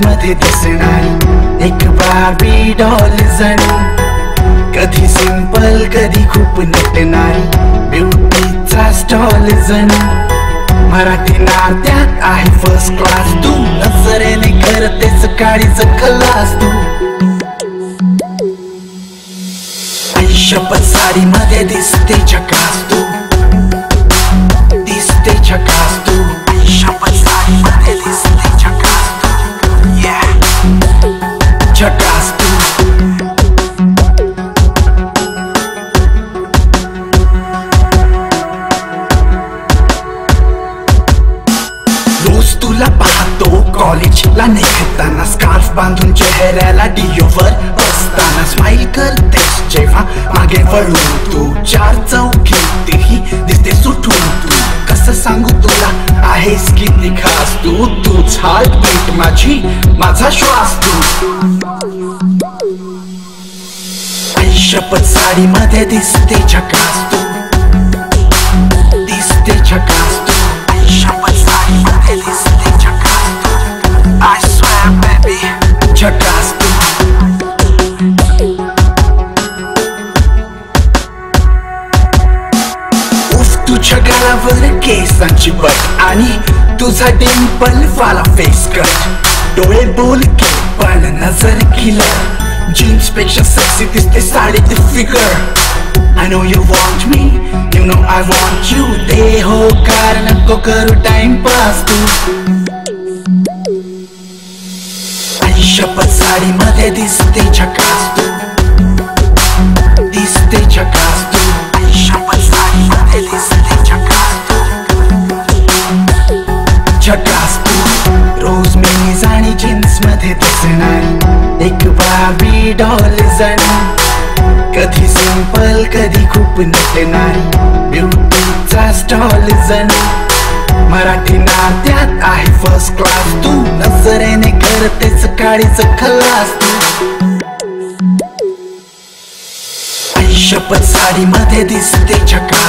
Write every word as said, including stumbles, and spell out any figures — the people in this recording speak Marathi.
मध्ये दिसणारी एक बार्बी डॉल जणू, कधी सिंपल कधी खूप नटणारी ब्युटीचा स्टॉल जणू. मराठी नात्यात आहे फर्स्ट क्लास तू, नजरेने करतेस काळीच खलास तू. शपथ साडी मध्ये दिसते झकास तू, दिसते झकास तू. शपथ साडी मध्ये दिसते झकास तू, yeah. झकास तू. रोज तुला पाहतो कॉलेजला निघताना, स्कार्फ बांधून चेहऱ्याला डिओवर बसताना. स्माइल करतेस जेव्हा मागे वळून तू, चार चौकीतही दिसते सुटून तू. कसं सांगू तुला आहेस किती खास तू, तूच हार्टबीट माझी, माझा श्वास तू. शपथ साडी मध्ये दिसते झकास तू, दिसते झकास तू. शपथ साडी मध्ये दिसते झकास तू, I swear baby, झकास तू. तुझ्या गालावर केसांची बट आणि तुझा डिंपल वाला फेस कट. डोळे बोलके पण नजर किलर, जीन्स पेक्षा सेक्सी दिसते साडीत figure. I know you want me, you know I want you. दे हो कार नको करू टाइमपास तू. शपथ साडी मध्ये दिसते झकास तू, दिसते झकास तू. शपथ साडी मध्ये दिसते झकास तू, झकास तू. रोज मिनीज आणि जीन्स मध्ये दिसणारी एक बार्बी डॉल जणू, कधी सिंपल कधी खूप नटणारी ब्युटीचा स्टॉल जणू. मराठी नात्यात आहे फर्स्ट क्लास तू, नजरेने करतेस काळीच खलास तू. शपथ साडी मध्ये दिसते झकास.